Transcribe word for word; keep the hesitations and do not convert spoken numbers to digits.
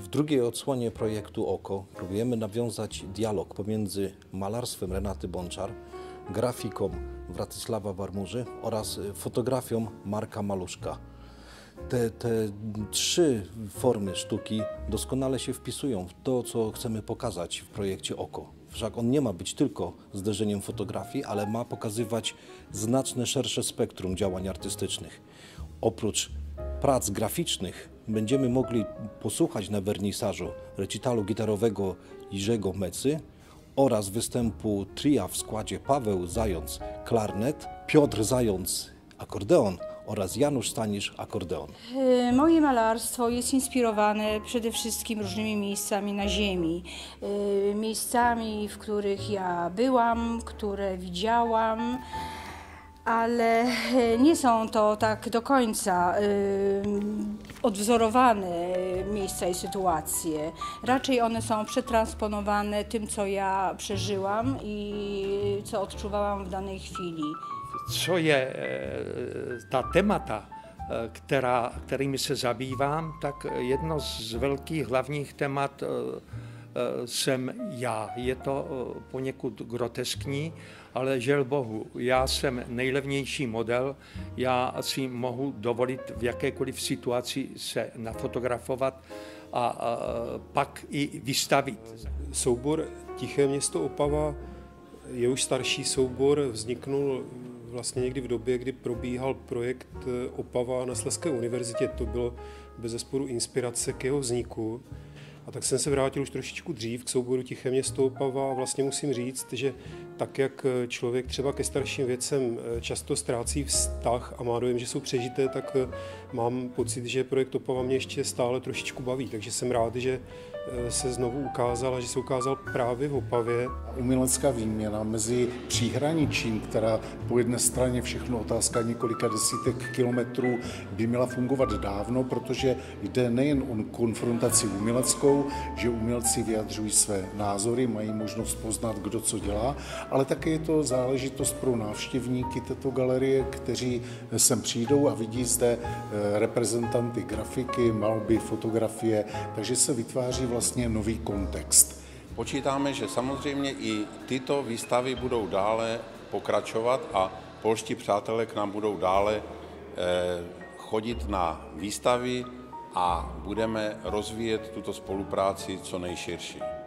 W drugiej odsłonie projektu Oko próbujemy nawiązać dialog pomiędzy malarstwem Renaty Bonczar, grafiką Władysława Warmuży oraz fotografią Marka Maluszka. Te, te trzy formy sztuki doskonale się wpisują w to, co chcemy pokazać w projekcie Oko. Wszak on nie ma być tylko zderzeniem fotografii, ale ma pokazywać znacznie szersze spektrum działań artystycznych. Oprócz prac graficznych będziemy mogli posłuchać na wernisażu recitalu gitarowego Jerzego Mecy oraz występu tria w składzie Paweł Zając klarnet, Piotr Zając akordeon oraz Janusz Stanisz akordeon. Moje malarstwo jest inspirowane przede wszystkim różnymi miejscami na ziemi. Miejscami, w których ja byłam, które widziałam, ale nie są to tak do końca odwzorowane miejsca i sytuacje. Raczej one są przetransponowane tym, co ja przeżyłam i co odczuwałam w danej chwili. Co je ta temata, která, kterými se zabývám, tak jedno z velkých hlavních témat jsem já. Je to poněkud groteskní, ale žel bohu, já jsem nejlevnější model, já si mohu dovolit v jakékoliv situaci se nafotografovat a, a pak i vystavit. Soubor Tiché město Opava je už starší soubor, vzniknul vlastně někdy v době, kdy probíhal projekt Opava na Slezské univerzitě. To bylo bezesporu inspirace k jeho vzniku. A tak jsem se vrátil už trošičku dřív k souboru Tiché město Opava a vlastně musím říct, že tak, jak člověk třeba ke starším věcem často ztrácí vztah a má dojem, že jsou přežité, tak mám pocit, že projekt Opava mě ještě stále trošičku baví. Takže jsem rád, že se znovu ukázal a že se ukázal právě v Opavě. Umělecká výměna mezi příhraničím, která po jedné straně všechno otázka několika desítek kilometrů by měla fungovat dávno, protože jde nejen o konfrontaci uměleckou, že umělci vyjadřují své názory, mají možnost poznat, kdo co dělá, ale také je to záležitost pro návštěvníky této galerie, kteří sem přijdou a vidí zde reprezentanty grafiky, malby, fotografie, takže se vytváří vlastně nový kontext. Počítáme, že samozřejmě i tyto výstavy budou dále pokračovat a polští přátelé k nám budou dále chodit na výstavy a budeme rozvíjet tuto spolupráci co nejširší.